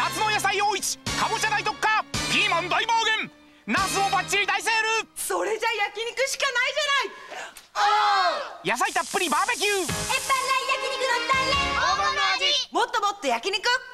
夏の野菜大市、かぼちゃ大特価、ピーマン大暴減、ナスもバッチリ大セール。 それじゃ焼肉しかないじゃない。 野菜たっぷりバーベキュー、 鉄板ない焼肉のタレ、黄金の味。 もっともっと焼肉。